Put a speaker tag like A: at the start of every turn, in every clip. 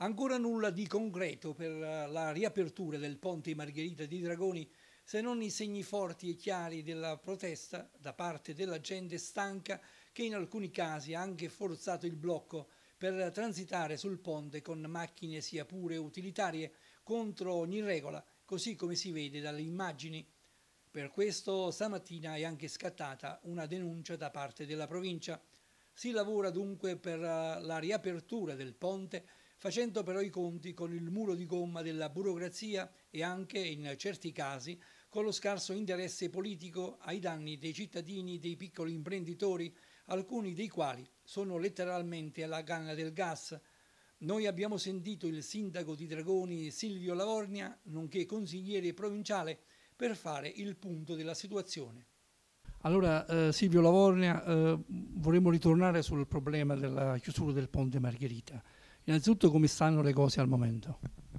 A: Ancora nulla di concreto per la riapertura del ponte Margherita di Dragoni, se non i segni forti e chiari della protesta da parte della gente stanca che in alcuni casi ha anche forzato il blocco per transitare sul ponte con macchine sia pure utilitarie contro ogni regola, così come si vede dalle immagini. Per questo stamattina è anche scattata una denuncia da parte della provincia. Si lavora dunque per la riapertura del ponte, facendo però i conti con il muro di gomma della burocrazia e anche, in certi casi, con lo scarso interesse politico ai danni dei cittadini, dei piccoli imprenditori, alcuni dei quali sono letteralmente alla canna del gas. Noi abbiamo sentito il sindaco di Dragoni, Silvio Lavornia, nonché consigliere provinciale, per fare il punto della situazione. Allora, Silvio Lavornia, vorremmo ritornare sul problema della chiusura del ponte Margherita. Innanzitutto, come stanno le cose al momento?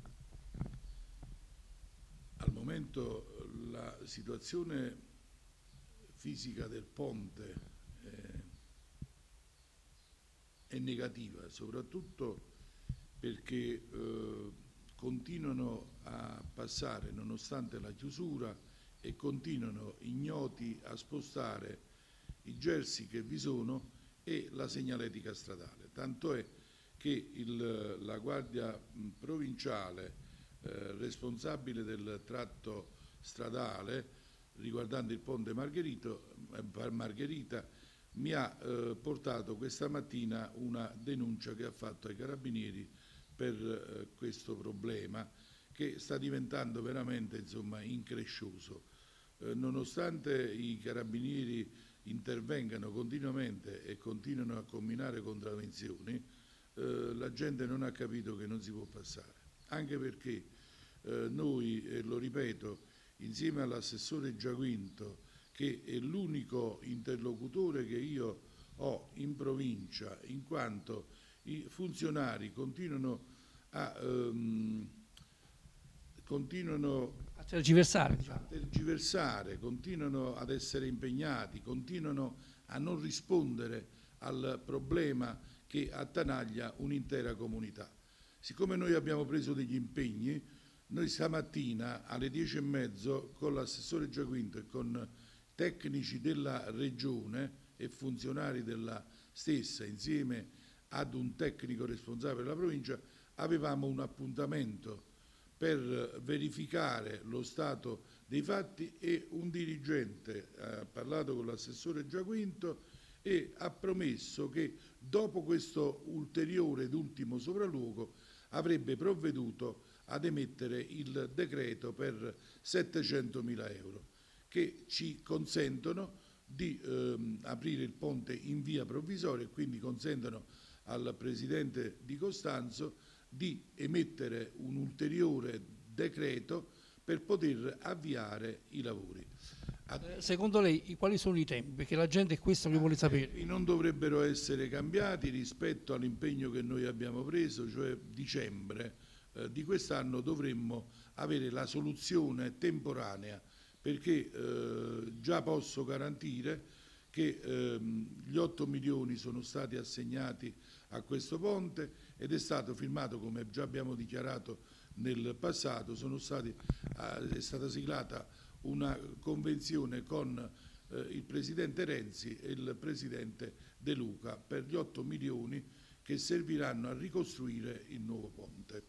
B: Al momento la situazione fisica del ponte è negativa, soprattutto perché continuano a passare, nonostante la chiusura, e continuano ignoti a spostare i gelsi che vi sono e la segnaletica stradale. Tanto è che la Guardia Provinciale responsabile del tratto stradale riguardante il ponte Margherita mi ha portato questa mattina una denuncia che ha fatto ai carabinieri per questo problema che sta diventando veramente, insomma, increscioso. Nonostante i carabinieri intervengano continuamente e continuano a comminare contravvenzioni, la gente non ha capito che non si può passare, anche perché noi, lo ripeto, insieme all'assessore Giaquinto, che è l'unico interlocutore che io ho in provincia, in quanto i funzionari continuano a
A: tergiversare, diciamo.
B: Continuano ad essere impegnati, continuano a non rispondere al problema che attanaglia un'intera comunità. Siccome noi abbiamo preso degli impegni, noi stamattina alle 10:30 con l'assessore Giaquinto e con tecnici della regione e funzionari della stessa, insieme ad un tecnico responsabile della provincia, avevamo un appuntamento per verificare lo stato dei fatti e un dirigente ha parlato con l'assessore Giaquinto e ha promesso che dopo questo ulteriore ed ultimo sopralluogo avrebbe provveduto ad emettere il decreto per 700.000 euro che ci consentono di aprire il ponte in via provvisoria e quindi consentono al Presidente di Costanzo di emettere un ulteriore decreto per poter avviare i lavori.
A: Secondo lei quali sono i tempi? Perché la gente è questo che vuole sapere.
B: Non dovrebbero essere cambiati rispetto all'impegno che noi abbiamo preso, cioè dicembre di quest'anno dovremmo avere la soluzione temporanea, perché già posso garantire che gli 8 milioni sono stati assegnati a questo ponte ed è stato firmato, come già abbiamo dichiarato nel passato, è stata siglata una convenzione con il Presidente Renzi e il Presidente De Luca per gli 8 milioni che serviranno a ricostruire il nuovo ponte.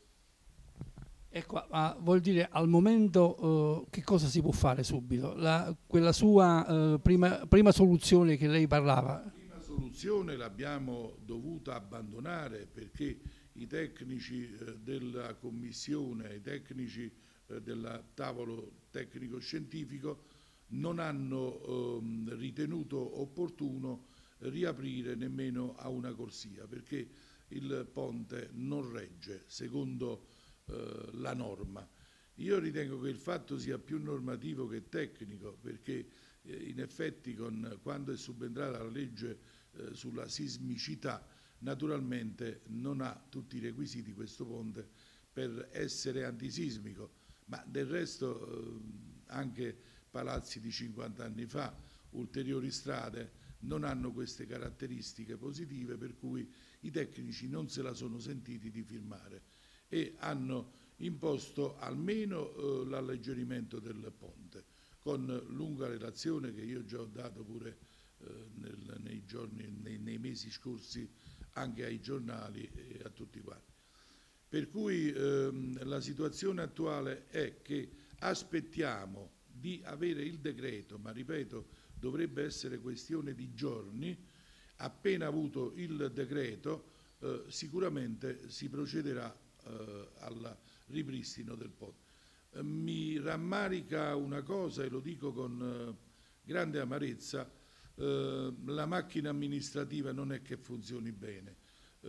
A: Ecco, vuol dire al momento che cosa si può fare subito? Quella sua prima soluzione che lei parlava.
B: La prima soluzione l'abbiamo dovuta abbandonare perché i tecnici della commissione, i tecnici del tavolo tecnico-scientifico non hanno ritenuto opportuno riaprire nemmeno a una corsia perché il ponte non regge secondo la norma. Io ritengo che il fatto sia più normativo che tecnico perché in effetti quando è subentrata la legge sulla sismicità naturalmente non ha tutti i requisiti questo ponte per essere antisismico, ma del resto anche palazzi di 50 anni fa, ulteriori strade non hanno queste caratteristiche positive per cui i tecnici non se la sono sentiti di firmare. e hanno imposto almeno l'alleggerimento del ponte, con lunga relazione che io già ho dato pure nei mesi scorsi anche ai giornali e a tutti quanti. Per cui la situazione attuale è che aspettiamo di avere il decreto, ma ripeto, dovrebbe essere questione di giorni. Appena avuto il decreto, sicuramente si procederà al ripristino del ponte. Mi rammarica una cosa, e lo dico con grande amarezza: la macchina amministrativa non è che funzioni bene.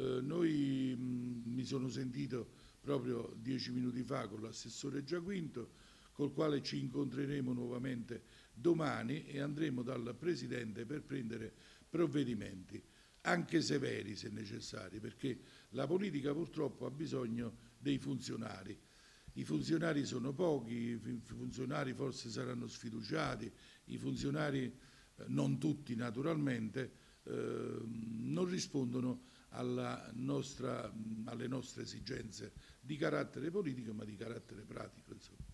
B: Mi sono sentito proprio 10 minuti fa con l'assessore Giaquinto, col quale ci incontreremo nuovamente domani e andremo dal Presidente per prendere provvedimenti, anche severi se necessari, perché la politica purtroppo ha bisogno dei funzionari. I funzionari sono pochi, i funzionari forse saranno sfiduciati, i funzionari, non tutti naturalmente, non rispondono alle nostre esigenze di carattere politico ma di carattere pratico, insomma.